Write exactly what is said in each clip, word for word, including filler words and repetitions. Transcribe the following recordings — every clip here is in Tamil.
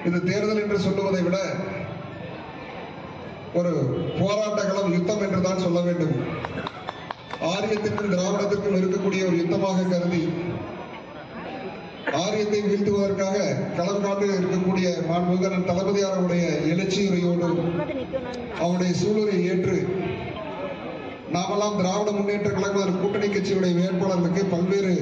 இது தேர்தல் என்று சொல்லுவதை விட ஒரு போராட்ட களம், யுத்தம் என்றுதான் சொல்ல வேண்டும். ஆரியத்திற்கும் திராவிடத்திற்கும் இருக்கக்கூடிய ஒரு யுத்தமாக கருதி ஆரியத்தை வீழ்த்துவதற்காக களம் காட்டு இருக்கக்கூடிய மாண்புமிகு தளபதியார் அவருடைய எழுச்சியுரையோடு அவருடைய சூழலை ஏற்று நாமெல்லாம் திராவிட முன்னேற்ற கழக கூட்டணி கட்சியுடைய வேட்பாளர்களுக்கு பல்வேறு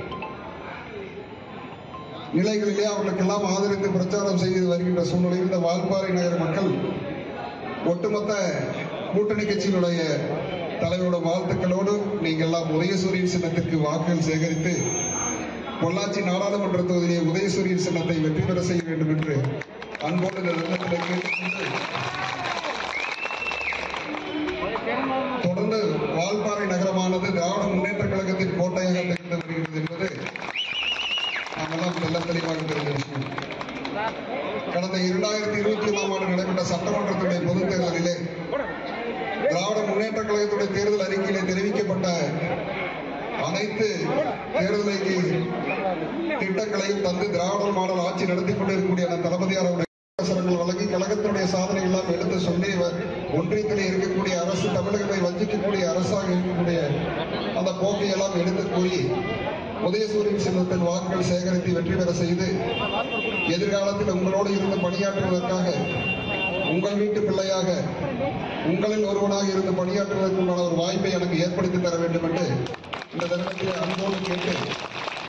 நிலைகளிலே அவர்களுக்கெல்லாம் ஆதரித்து பிரச்சாரம் செய்து வருகின்ற சூழ்நிலையில் இந்த வால்பாறை நகர மக்கள் ஒட்டுமொத்த கூட்டணி கட்சியினுடைய தலைவரோட வாழ்த்துக்களோடு நீங்கள் எல்லாம் உதயசூரியன் சின்னத்திற்கு வாக்குகள் சேகரித்து பொள்ளாச்சி நாடாளுமன்ற தொகுதியிலே உதயசூரியன் சின்னத்தை வெற்றி பெற செய்ய வேண்டும் என்று அன்போடு இந்த தருணத்திலே கேட்டுக்கொண்டு தொடர்ந்து வால்பாறை நகரமானது திராவிட முன்னேற்ற கழகத்தின் கோட்டையாக திகழ்ந்து வருகிறது என்பது நாமெல்லாம் தெல்ல தெளிவாக தெரிந்த விஷயம். கடந்த இரண்டாயிரத்தி இருபத்தி ஒன்றாம் ஆண்டு நடைபெற்ற சட்டமன்றத்துடைய பொதுத் தேர்தலிலே திராவிட முன்னேற்ற கழகத்துடைய தேர்தல் அறிக்கையிலே தெரிவிக்கப்பட்ட அனைத்து தேர்தலை திட்டங்களையும் தந்து திராவிட மாடல் ஆட்சி நடத்தி கொண்டிருக்கக்கூடிய தளபதியார் அவசரங்கள் வழங்கி கழகத்தினுடைய சாதனை எல்லாம் எடுத்து சொல்லி ஒன்றியத்திலே இருக்கக்கூடிய அரசு தமிழகத்தை வஞ்சிக்கக்கூடிய அரசாக இருக்கக்கூடிய அந்த போக்கை எல்லாம் எடுத்து கூறி உதயசூரியன் சின்னத்தின் வாக்குகள் சேகரித்து வெற்றி பெற செய்து எதிர்காலத்தில் உங்களோடு இருந்து பணியாற்றுவதற்காக உங்கள் வீட்டு பிள்ளையாக உங்களில் ஒருவனாக இருந்து பணியாற்றுவதற்குண்டான ஒரு வாய்ப்பை எனக்கு ஏற்படுத்தி தர வேண்டும் என்று இந்த தருணத்தில் அன்போடு கேட்டு